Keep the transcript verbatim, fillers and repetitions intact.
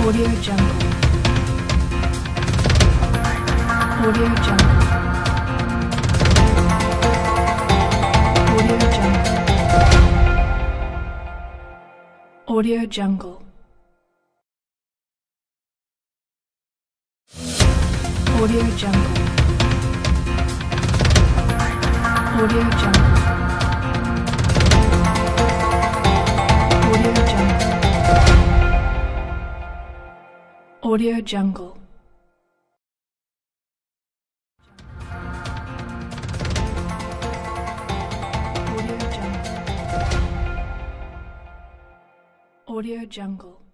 Audio Jungle. Audio Jungle. Audio Jungle. Audio Jungle. Audio Jungle. Audio Jungle. Audio Jungle. Audio Jungle. Audio Jungle. Audio Jungle.